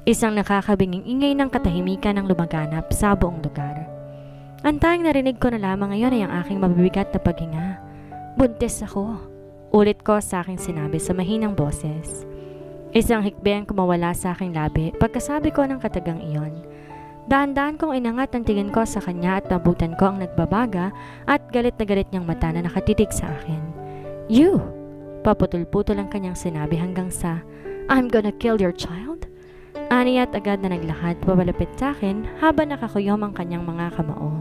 Isang nakakabinging ingay ng katahimikan ang lumaganap sa buong lugar. Ang tanging narinig ko na lamang ngayon ay ang aking mabibigat na paghinga. Buntis ako. Ulit ko sa aking sinabi sa mahinang boses. Isang hikbi ang kumawala sa aking labi pagkasabi ko ng katagang iyon. Dahan-dahan kong inangat ang tingin ko sa kanya at nabutan ko ang nagbabaga at galit na galit niyang mata na nakatitig sa akin. You! Paputol-putol ang kanyang sinabi hanggang sa, I'm gonna kill your child? Aniya at agad na naglakad papalapit sa akin habang nakakuyom ang kanyang mga kamao.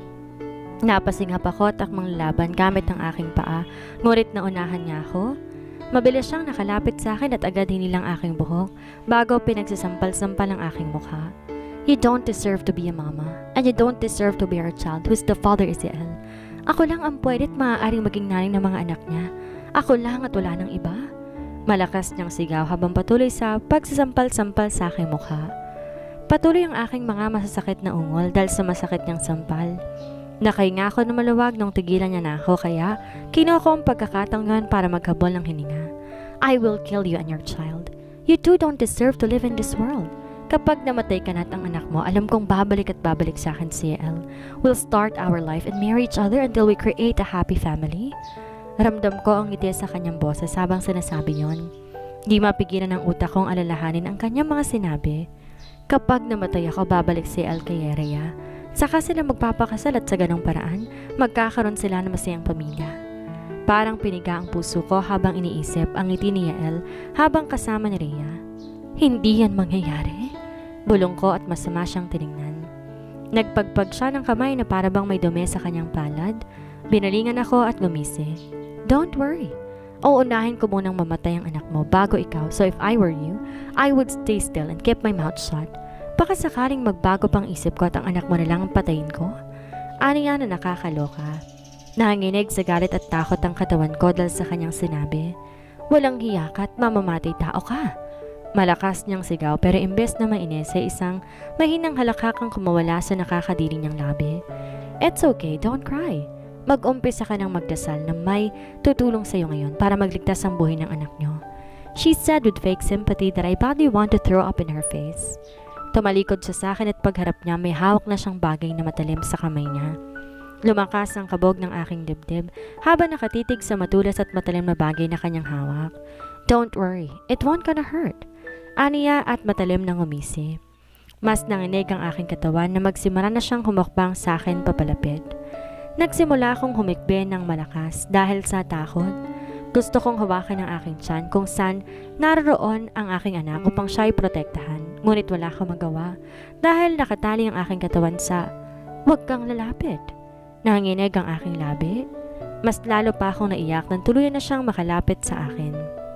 Napasingap ako at akmang lalaban gamit ang aking paa, ngunit naunahan niya ako. Mabilis siyang nakalapit sa akin at agad hinilang aking buhok bago pinagsasampal-sampal ang aking mukha. You don't deserve to be a mama, and you don't deserve to be our child whose the father is Yael. Ako lang ang pwede at maaaring maging nanay ng mga anak niya. Ako lang at wala ng iba. Malakas niyang sigaw habang patuloy sa pagsasampal-sampal sa aking mukha. Patuloy ang aking mga masasakit na ungol dahil sa masakit niyang sampal. Nakahinga ako na maluwag nung tigilan niya na ako kaya kinuha ko ang pagkakataong yun para maghabol ng hininga. I will kill you and your child. You two don't deserve to live in this world. Kapag namatay ka na at ang anak mo, alam kong babalik at babalik sa akin si Yael. We'll start our life and marry each other until we create a happy family. Ramdam ko ang ngiti sa kanyang boses habang sinasabi yon. Di mapigilan ng utak kong alalahanin ang kanyang mga sinabi. Kapag namatay ako, babalik si Yael kay Rhea. Saka sila magpapakasal at sa ganong paraan, magkakaroon sila ng masayang pamilya. Parang piniga ang puso ko habang iniisip ang ngiti ni Yael habang kasama ni Rhea. Hindi yan mangyayari. Bulong ko at masama siyang tiningnan. Nagpagpag siya ng kamay na para bang may dumi sa kanyang palad. Binalingan ako at gumisi. Don't worry. Uunahin ko munang mamatay ang anak mo bago ikaw, so if I were you, I would stay still and keep my mouth shut. Baka sakaling magbago pang isip ko at ang anak mo na lang ang patayin ko. Aniya na nakakaloka. Nanginginig sa galit at takot ang katawan ko dahil sa kanyang sinabi. Walang hiya ka at mamamatay tao ka. Malakas niyang sigaw pero imbes na mainis ay isang mahinang halakakang kumawala sa nakakadiri niyang labi. It's okay, don't cry. Mag-umpisa ka ng magdasal na may tutulong sa iyo ngayon para magligtas ang buhay ng anak niyo. She said with fake sympathy that I badly want to throw up in her face. Tumalikod siya sa akin at pagharap niya may hawak na siyang bagay na matalim sa kamay niya. Lumakas ang kabog ng aking dibdib habang nakatitig sa matulas at matalim na bagay na kanyang hawak. Don't worry, it won't gonna hurt. Aniya at matalim na ngumisi. Mas nanginig ang aking katawan na magsimula na siyang humakbang sa akin papalapit. Nagsimula akong humikbi ng malakas dahil sa takot. Gusto kong hawakan ang aking tiyan kung saan naroon ang aking anak upang siya'y protektahan. Ngunit wala akong magawa dahil nakatali ang aking katawan sa "Huwag kang lalapit." Nanginginig ang aking labi. Mas lalo pa akong naiyak nang tuluyan na siyang makalapit sa akin.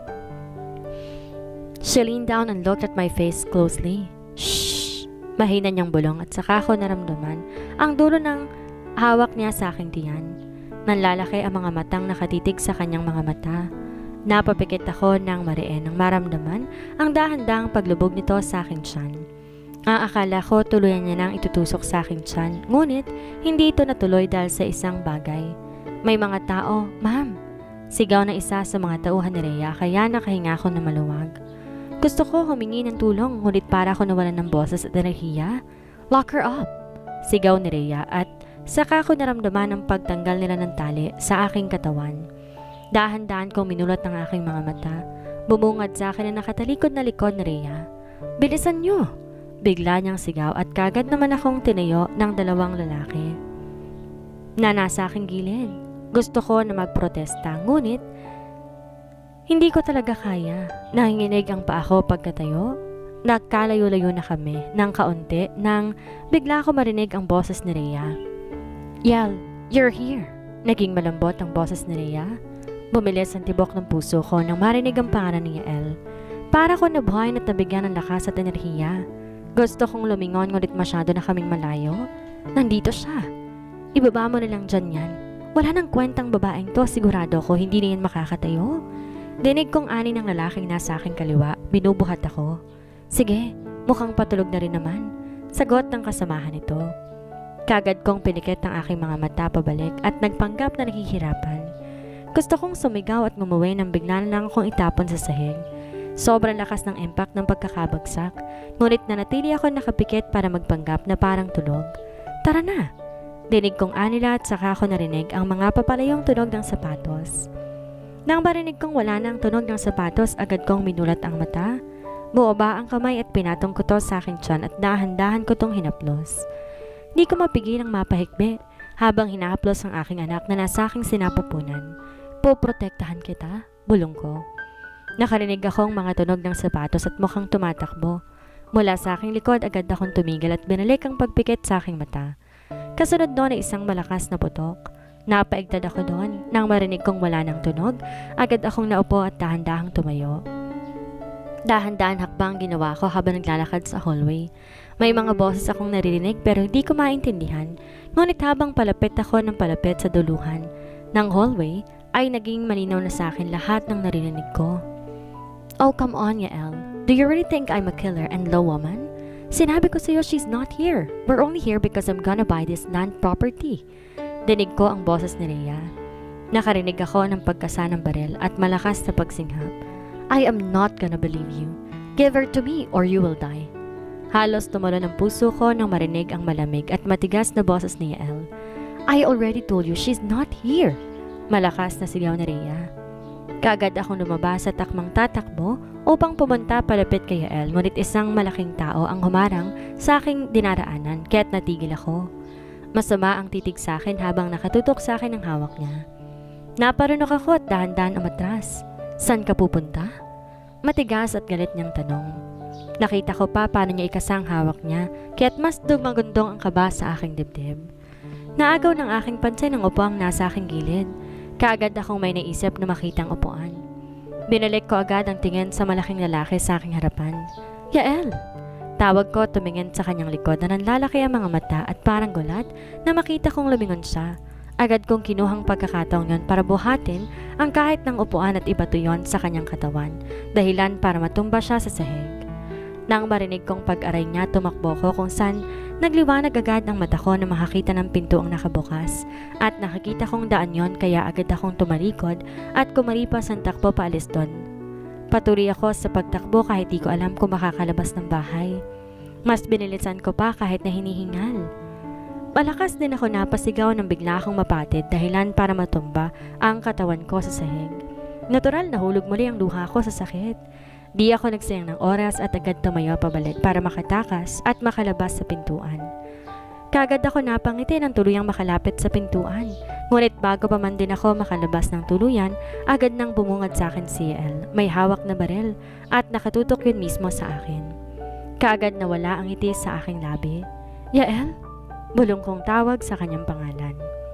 She leaned down and looked at my face closely. Shh! Mahina niyang bulong at saka ko naramdaman ang dulo ng hawak niya sa aking tiyan. Nanlalaki ang mga matang nakatitig sa kanyang mga mata. Napapikit ako ng mariin nang maramdaman ang dahan-dahang paglubog nito sa aking tiyan. Akala ko tuluyan niya nang itutusok sa aking tiyan, ngunit hindi ito natuloy dahil sa isang bagay. May mga tao, ma'am. Sigaw na isa sa mga tauhan ni Rhea kaya nakahinga ako na maluwag. Gusto ko humingi ng tulong ngunit para ako nawalan ng boses at enerhiya. Lock her up! Sigaw ni Rhea at saka ko naramdaman ang pagtanggal nila ng tali sa aking katawan. Dahan-dahan kong minulat ang aking mga mata. Bumungad sa akin na nakatalikod na likod ni Rhea. Bilisan niyo! Bigla niyang sigaw at kagad naman akong tinayo ng dalawang lalaki na nasa aking gilid. Gusto ko na magprotesta ngunit hindi ko talaga kaya. Nanginginig ang paa ko pagkatayo. Nagkalayo-layo na kami ng kaunti nang bigla ko marinig ang boses ni Rhea. Yael, you're here. Naging malambot ang boses ni Rhea. Bumilis ang tibok ng puso ko nang marinig ang pangalan ni Yael. Para ko nabuhay at nabigyan ng lakas at enerhiya. Gusto kong lumingon ngunit masyado na kaming malayo. Nandito siya. Ibaba mo na lang dyan yan. Wala nang kwentang babaeng to, sigurado ko hindi na yan makakatayo. Dinig kong ani ng lalaking nasa aking kaliwa, binubuhat ako. Sige, mukhang patulog na rin naman. Sagot ng kasamahan nito. Kagad kong pinikit ang aking mga mata pabalik at nagpanggap na naghihirapan. Gusto kong sumigaw at ngumuwi nang bigla na lang akong itapon sa sahig. Sobrang lakas ng impact ng pagkakabagsak, ngunit nanatili ako nakapikit para magpanggap na parang tulog. Tara na! Dinig kong anila at saka ako narinig ang mga papalayong tunog ng sapatos. Nang marinig kong wala na ang tunog ng sapatos, agad kong minulat ang mata. Buoba ang kamay at pinatong ko to sa aking tiyan at dahan-dahan ko tong hinaplos. Di ko mapigil ang mapahikbi habang hinahaplos ang aking anak na nasa aking sinapupunan. Poprotektahan kita, bulong ko. Nakarinig akong mga tunog ng sapatos at mukhang tumatakbo. Mula sa aking likod, agad akong tumigil at binalik ang pagpikit sa aking mata. Kasunod doon ay isang malakas na putok. Napaigtad ako doon. Nang marinig kong wala ng tunog, agad akong naupo at dahan-dahang tumayo. Dahan-dahan hakbang ginawa ko habang naglalakad sa hallway. May mga boses akong naririnig pero hindi ko maintindihan. Ngunit habang palapit ako ng palapit sa duluhan ng hallway, ay naging malinaw na sa akin lahat ng naririnig ko. Oh, come on, Yael. Do you really think I'm a killer and low woman? Sinabi ko sa'yo she's not here. We're only here because I'm gonna buy this land property. Dinig ko ang boses ni Rhea. Nakarinig ako ng pagkasa ng baril at malakas na pagsinghap. I am not gonna believe you. Give her to me or you will die. Halos tumalo ng puso ko nang marinig ang malamig at matigas na boses ni Yael. I already told you she's not here. Malakas na sigaw ni Rhea. Kaagad akong lumabas sa takmang tatakbo upang pumunta palapit kay Yael, ngunit isang malaking tao ang humarang sa aking dinaraanan kaya't natigil ako. Masama ang titig sa akin habang nakatutok sa akin ang hawak niya. Naparunok ako at dahan-dahan umatras. Saan ka pupunta? Matigas at galit niyang tanong. Nakita ko pa paano niya ikasang hawak niya kaya't mas dumagundong ang kaba sa aking dibdib. Naagaw ng aking pansin ang upuang nasa aking gilid. Kaagad akong may naisip na makitang upuan. Binalik ko agad ang tingin sa malaking lalaki sa aking harapan. Yael! Tawag ko tumingin sa kanyang likod na nanlalaki ang mga mata at parang gulat na makita kong lumingon siya. Agad kong kinuhang pagkakataong yon para buhatin ang kahit ng upuan at ibato yon sa kanyang katawan, dahilan para matumba siya sa sahig. Nang marinig kong pag-aray niya, tumakbo ko kung saan nagliwanag agad ang mata ko na makakita ng pinto ang nakabukas at nakakita kong daan yon kaya agad akong tumalikod at kumaripas ang takbo paalis doon. Patuloy ako sa pagtakbo kahit di ko alam kung makakalabas ng bahay. Mas binilisan ko pa kahit na hinihingal. Malakas din ako napasigaw nang bigla akong mapatid dahilan para matumba ang katawan ko sa sahig. Natural nahulog muli ang luha ko sa sakit. Di ako nagsayang ng oras at agad tumayo pabalik para makatakas at makalabas sa pintuan. Kagad ako napangiti ng tuluyang makalapit sa pintuan. Ngunit bago pa man din ako makalabas ng tuluyan, agad nang bumungad sa akin si Yael. May hawak na baril at nakatutok yun mismo sa akin. Kaagad nawala ang ngiti sa aking labi. Yael? Bulong kong tawag sa kanyang pangalan.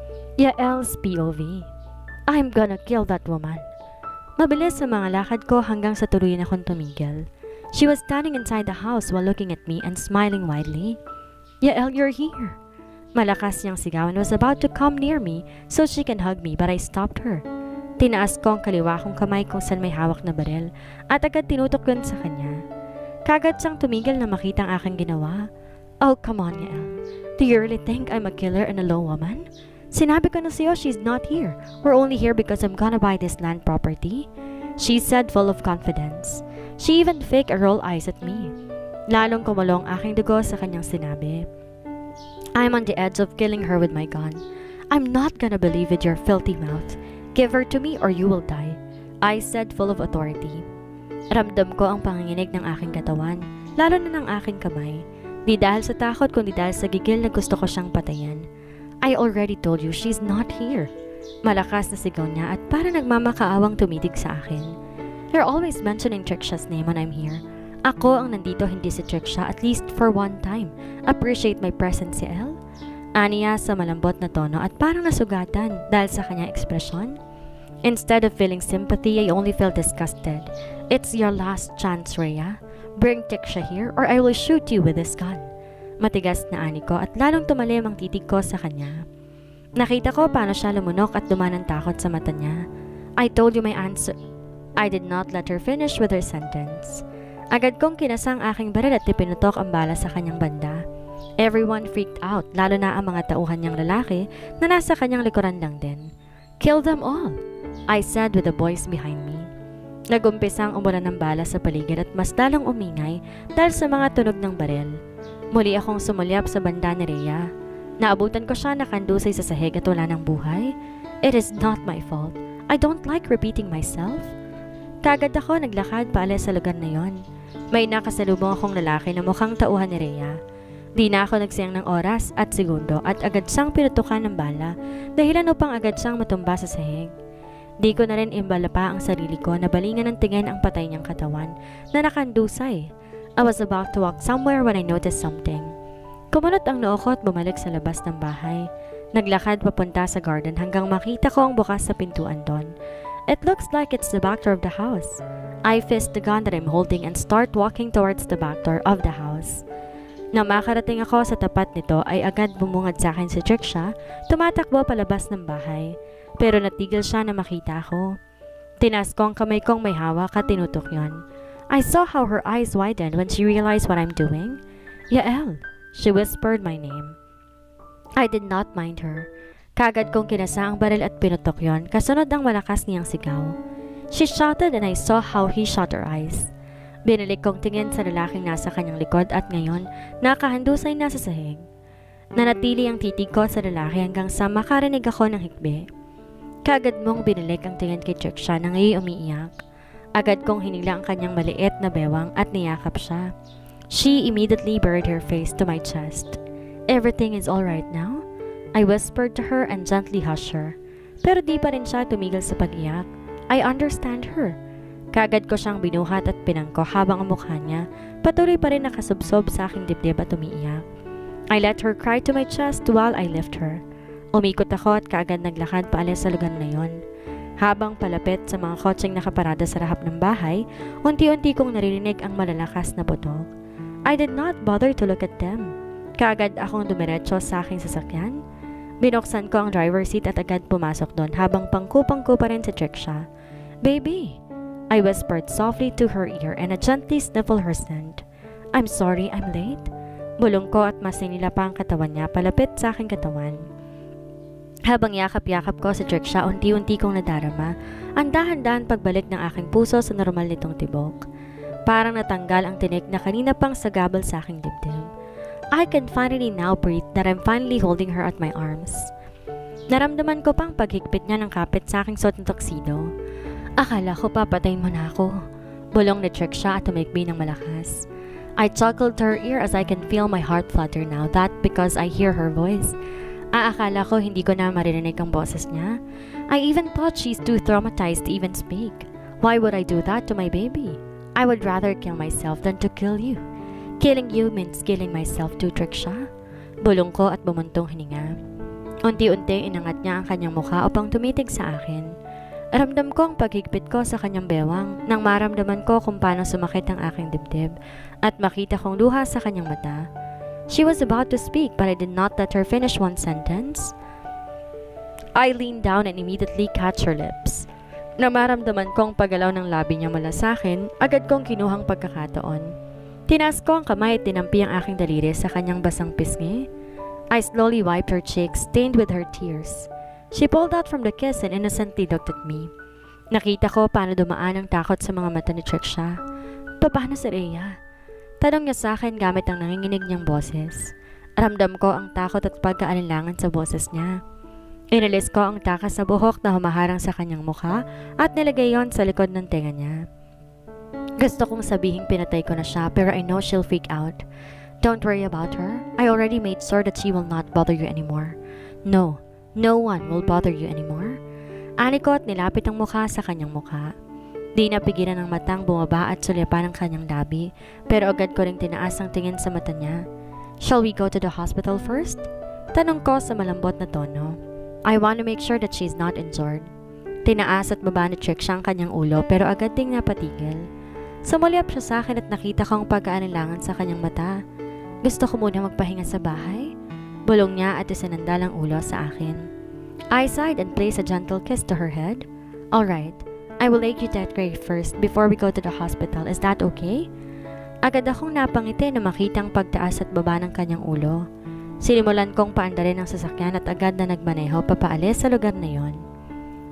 Yael's POV. I'm gonna kill that woman. Mabilis sa mga lakad ko hanggang sa tuluyan akong tumigil. She was standing inside the house while looking at me and smiling widely. Yael, you're here. Malakas niyang sigaw and was about to come near me so she can hug me but I stopped her. Tinaas ko ang kaliwa kong kamay kung saan may hawak na baril at agad tinutok yun sa kanya. Kagad siyang tumigil na makita ang aking ginawa. Oh, come on, Yael. Do you really think I'm a killer and a low woman? Sinabi ko na sa'yo she's not here. We're only here because I'm gonna buy this land property. She said full of confidence. She even faked a roll eyes at me. Lalong kumulong aking dugo sa kanyang sinabi. I'm on the edge of killing her with my gun. I'm not gonna believe with your filthy mouth. Give her to me or you will die. I said full of authority. Ramdam ko ang panginginig ng aking katawan, lalo na ng aking kamay. Di dahil sa takot kundi dahil sa gigil na gusto ko siyang patayan. I already told you she's not here. Malakas na sigaw niya at para nagmamakaawang tumitig sa akin. You're always mentioning Trixa's name when I'm here. Ako ang nandito, hindi si Trixa, at least for one time. Appreciate my presence, Yael? Aniya sa malambot na tono at parang nasugatan dahil sa kanyang ekspresyon. Instead of feeling sympathy, I only feel disgusted. It's your last chance, Rhea. Bring Trixa here or I will shoot you with this gun. Matigas na ani ko at lalong tumalim ang titig ko sa kanya. Nakita ko paano siya lumunok at dumaan ng takot sa mata niya. I told you my answer. I did not let her finish with her sentence. Agad kong kinasang aking baril at ipinutok ang bala sa kanyang banda. Everyone freaked out, lalo na ang mga tauhan niyang lalaki na nasa kanyang likuran lang din. Kill them all, I said with a voice behind me. Nagumpisang umulan ng bala sa paligid at mas lalong umingay dahil sa mga tunog ng baril. Muli akong sumulyap sa banda ni Rhea. Naabutan ko siya nakandusay sa sahig at wala ng buhay. It is not my fault. I don't like repeating myself. Kagad ako naglakad paalis sa lugar na yon. May nakasalubong akong lalaki na mukhang tauhan ni Rhea. Di na ako nagsayang ng oras at segundo at agad siyang pinutukan ng bala dahilan upang agad siyang matumba sa sahig. Di ko na rin imbala pa ang sarili ko na balingan ng tingin ang patay niyang katawan na nakandusay. I was about to walk somewhere when I noticed something. Kumunot ang noo ko at bumalik sa labas ng bahay. Naglakad papunta sa garden hanggang makita ko ang bukas sa pintuan doon. It looks like it's the back door of the house. I fist the gun that I'm holding and start walking towards the back door of the house. Nang makarating ako sa tapat nito ay agad bumungad sa akin si Trixia, tumatakbo palabas ng bahay. Pero natigil siya na makita ako. Tinas ko ang kamay kong may hawak at tinutok yon. I saw how her eyes widened when she realized what I'm doing. Yael, she whispered my name. I did not mind her. Kagad kong kinasa ang baril at pinutok yon, kasunod ang malakas niyang sigaw. She shouted and I saw how he shot her eyes. Binalik kong tingin sa lalaking nasa kanyang likod at ngayon nakahandusay na sa sahig. Nanatili ang titig ko sa lalaki hanggang sa makarinig ako ng hikbi. Kagad mong binalik ang tingin kay Trixia na ngayon umiiyak. Agad kong hinila ang kanyang maliit na bewang at niyakap siya. She immediately buried her face to my chest. Everything is alright now? I whispered to her and gently hushed her. Pero di pa rin siya tumigil sa pag-iyak. I understand her. Kagad ko siyang binuhat at pinangko habang ang mukha niya patuloy pa rin nakasubsob sa aking dibdib at umiiyak. I let her cry to my chest while I lift her. Umikot ako at kaagad naglakad paalis sa lugar na yon. Habang palapit sa mga kotseng nakaparada sa harap ng bahay, unti-unti kong naririnig ang malalakas na putok. I did not bother to look at them. Kaagad akong dumiretso sa aking sasakyan. Binuksan ko ang driver's seat at agad pumasok doon habang pangku-pangku pa rin si Trixia. Baby! I whispered softly to her ear and I gently sniffled her scent. I'm sorry I'm late. Bulong ko at mas sinila pa ang katawan niya palapit sa aking katawan. Habang yakap-yakap ko si Trixia, unti-unti kong nadarama ang dahan-dahan pagbalik ng aking puso sa normal nitong tibok. Parang natanggal ang tinik na kanina pang sagabal sa aking dibdib. I can finally now breathe that I'm finally holding her at my arms. Naramdaman ko pang paghigpit niya ng kapit sa aking suot na tuxedo. Akala ko papatayin mo na ako. Bulong ni Trixia at tumikbi ng malakas. I chuckled to her ear as I can feel my heart flutter now, that because I hear her voice. Akala ko hindi ko na maririnig ang boses niya. I even thought she's too traumatized to even speak. Why would I do that to my baby? I would rather kill myself than to kill you. Killing you means killing myself too, Trixia. Bulong ko at bumuntong hininga. Unti-unti inangat niya ang kanyang mukha upang tumitig sa akin. Ramdam ko ang paghigpit ko sa kanyang bewang nang maramdaman ko kung paano sumakit ang aking dibdib at makita kong luha sa kanyang mata. She was about to speak but I did not let her finish one sentence. I leaned down and immediately catch her lips. Na maramdaman ko ang paggalaw ng labi niya mula sa akin, agad kong kinuhang pagkakataon. Tinaas ko ang kamay at tinampi ang aking daliri sa kanyang basang pisngi. I slowly wiped her cheeks stained with her tears. She pulled out from the kiss and innocently looked at me. Nakita ko paano dumaan ang takot sa mga mata ni Trixia. Paano si Rhea? Tanong niya sa akin gamit ang nanginginig niyang boses. Ramdam ko ang takot at pagkaalinlangan sa boses niya. Inalis ko ang takas sa buhok na humaharang sa kanyang mukha at nilagay yon sa likod ng tenga niya. Gusto kong sabihing pinatay ko na siya pero I know she'll freak out. Don't worry about her. I already made sure that she will not bother you anymore. No, no one will bother you anymore. Ani ko at nilapit ang mukha sa kanyang mukha. Di napigilan ng matang bumaba at sulyapan ang kanyang labi, pero agad ko ring tinaas ang tingin sa mata niya. Shall we go to the hospital first? Tanong ko sa malambot na tono. I want to make sure that she's not injured. Tinaas at baba ni Trixia ang kanyang ulo pero agad ding napatigil. Sumulyap siya sa akin at nakita ko ang pagkaalinlangan sa kanyang mata. Gusto ko muna magpahinga sa bahay. Bulong niya at isinandal ang ulo sa akin. I sighed and placed a gentle kiss to her head. Alright. I will take you to that grave first before we go to the hospital. Is that okay? Agad akong napangiti na makita ang pagtaas at baba ng kanyang ulo. Sinimulan kong paandarin ang sasakyan at agad na nagmaneho papaalis sa lugar na yon.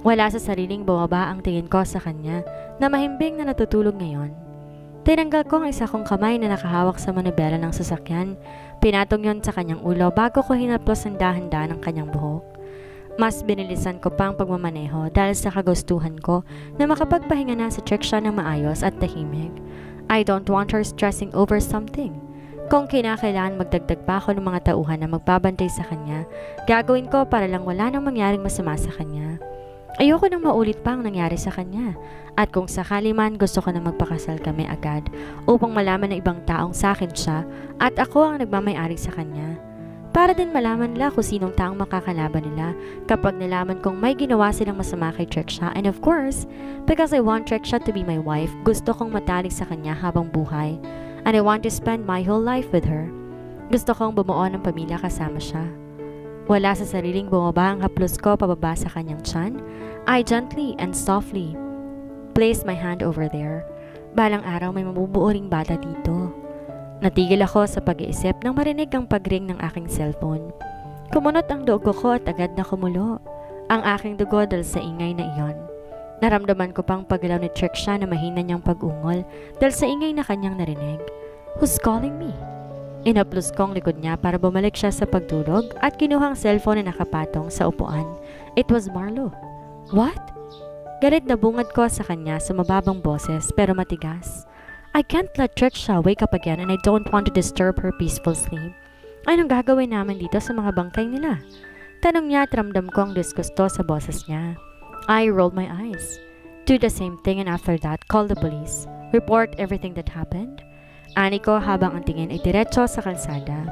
Wala sa sariling bumaba ang tingin ko sa kanya na mahimbing na natutulog ngayon. Tinanggal ko ang isa kong kamay na nakahawak sa manibela ng sasakyan. Pinatong yon sa kanyang ulo bago ko hinaplos ang dahan-dahan ng kanyang buhok. Mas binilisan ko pa ang pagmamaneho dahil sa kagustuhan ko na makapagpahinga na sa check siya ng maayos at tahimik. I don't want her stressing over something. Kung kinakailangan magdagdag pa ako ng mga tauhan na magbabantay sa kanya, gagawin ko para lang wala nang mangyaring masama sa kanya. Ayoko nang maulit pa ang nangyari sa kanya. At kung sakali man gusto ko na magpakasal kami agad upang malaman ng ibang taong sa akin siya at ako ang nagmamayari sa kanya. Para din malaman nila kung sinong taong makakalaban nila kapag nalaman kong may ginawa silang masama kay Trixia. And of course, because I want Trixia to be my wife, gusto kong matalik sa kanya habang buhay. And I want to spend my whole life with her. Gusto kong bumuo ng pamilya kasama siya. Wala sa sariling bumaba ang haplos ko pababa sa kanyang tiyan. I gently and softly placed my hand over there. Balang araw may mabubuo ring bata dito. Natigil ako sa pag-iisip nang marinig ang pag-ring ng aking cellphone. Kumunot ang dugo ko at agad na kumulo ang aking dugo dahil sa ingay na iyon. Naramdaman ko pang paggalaw ni Trixia na mahina niyang pag-ungol dahil sa ingay na kanyang narinig. Who's calling me? Inaplos ko ang likod niya para bumalik siya sa pagtulog at kinuha ang cellphone na nakapatong sa upuan. It was Marlo. What? Galit na bungad ko sa kanya sa mababang boses pero matigas. I can't let Trixia wake up again and I don't want to disturb her peaceful sleep. Anong gagawin namin dito sa mga bangkay nila? Tanong niya at ramdam ko ang disgusto sa boses niya. I rolled my eyes. Do the same thing and after that, call the police. Report everything that happened. Ani ko habang ang tingin ay diretso sa kalsada.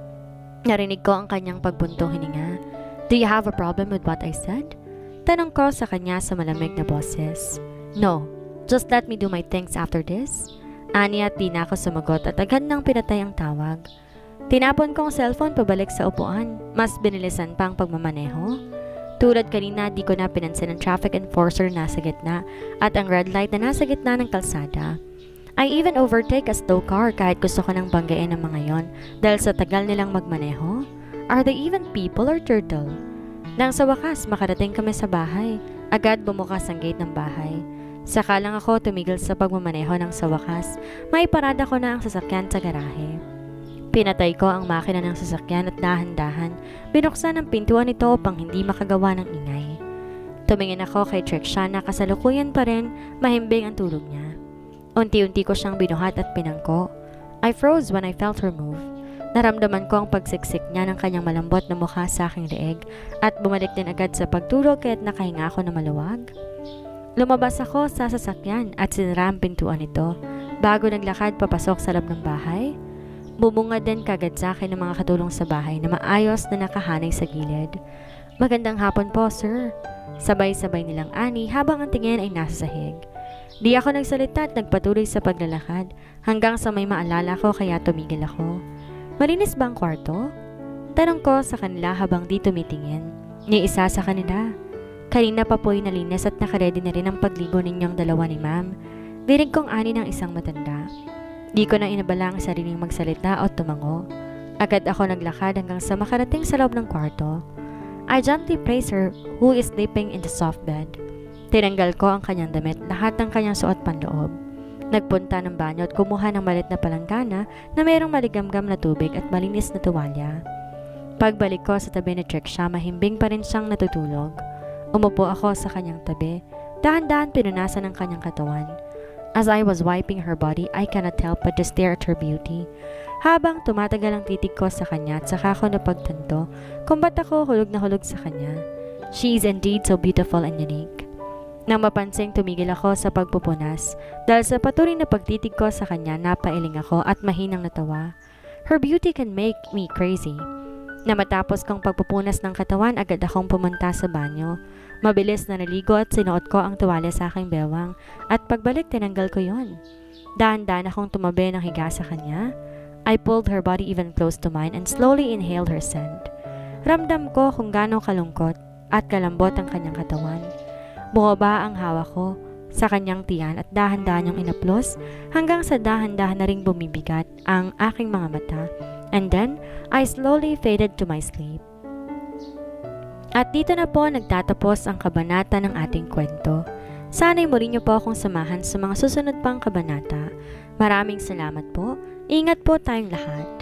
Narinig ko ang kanyang pagbuntong hininga. Do you have a problem with what I said? Tanong ko sa kanya sa malamig na boses. No, just let me do my things after this. Ani at di na ako sumagot at agad nang pinatay ang tawag. Tinapon ko ang cellphone pabalik sa upuan. Mas binilisan pa ang pagmamaneho. Tulad kanina, di ko na pinansin ang traffic enforcer na nasa gitna at ang red light na nasa gitna ng kalsada. I even overtake a slow car kahit gusto ko nang banggain ang mga yon dahil sa tagal nilang magmaneho. Are they even people or turtle? Nang sa wakas, makarating kami sa bahay. Agad bumukas ang gate ng bahay. Saka lang ako tumigil sa pagmamaneho nang sa wakas, may parada ko na ang sasakyan sa garahe. Pinatay ko ang makina ng sasakyan at dahan-dahan binuksan ang pintuan nito upang hindi makagawa ng ingay. Tumingin ako kay Trixia na kasalukuyan pa rin mahimbing ang tulog niya. Unti-unti ko siyang binuhat at pinangko. I froze when I felt her move. Naramdaman ko ang pagsiksik niya ng kanyang malambot na mukha sa aking leeg at bumalik din agad sa pagtulog kaya't nakahinga ako na maluwag. Lumabas ako sa sasakyan at sinara ang pintuan nito bago naglakad papasok sa loob ng bahay. Bumungad din kagad sa akin ng mga katulong sa bahay na maayos na nakahanay sa gilid. Magandang hapon po, sir. Sabay-sabay nilang ani habang ang tingin ay nasa sahig. Di ako nagsalita at nagpatuloy sa paglalakad hanggang sa may maalala ko kaya tumigil ako. Malinis ba ang kwarto? Tanong ko sa kanila habang di tumitingin. Ni isa sa kanila. Kanina pa po'y nalinis at nakaredy na rin ang pagligo ninyong dalawa ni ma'am. Dinig kong ani ng isang matanda. Di ko na inabala ang sariling magsalita o tumango. Agad ako naglakad hanggang sa makarating sa loob ng kwarto. I gently praised her who is sleeping in the soft bed. Tinanggal ko ang kanyang damit, lahat ng kanyang suot panloob. Nagpunta ng banyo at kumuha ng malit na palanggana na mayroong maligamgam na tubig at malinis na tuwalya. Pagbalik ko sa tabi ni Trixia, mahimbing pa rin siyang natutulog. Umupo ako sa kanyang tabi, dahan-dahan pinunasan ang kanyang katawan. As I was wiping her body, I cannot help but to stare at her beauty. Habang tumatagal ang titig ko sa kanya at saka ko napagtanto kung ba't ako hulog na hulog sa kanya. She is indeed so beautiful and unique. Nang mapansing tumigil ako sa pagpupunas dahil sa patuloy na pagtitig ko sa kanya napailing ako at mahinang natawa. Her beauty can make me crazy. Na matapos kong pagpupunas ng katawan, agad akong pumunta sa banyo. Mabilis na naligo at sinuot ko ang tuwalya sa aking bewang at pagbalik tinanggal ko yon. Dahan-dahan akong tumabi ng higa sa kanya. I pulled her body even close to mine and slowly inhaled her scent. Ramdam ko kung gaano kalungkot at kalambot ang kanyang katawan. Bumaba ang hawak ko sa kanyang tiyan at dahan-dahan niyang inaplos hanggang sa dahan-dahan na ring bumibigat ang aking mga mata. And then, I slowly faded to my sleep. At dito na po nagtatapos ang kabanata ng ating kwento. Sana'y muli niyo po akong samahan sa mga susunod pang kabanata. Maraming salamat po. Ingat po tayong lahat.